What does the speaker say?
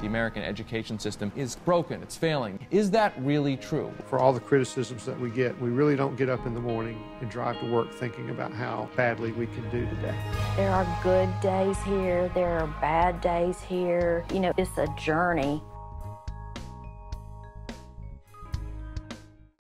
the American education system is broken, it's failing. Is that really true? For all the criticisms that we get, we really don't get up in the morning and drive to work thinking about how badly we can do today. There are good days here, there are bad days here. You know, it's a journey.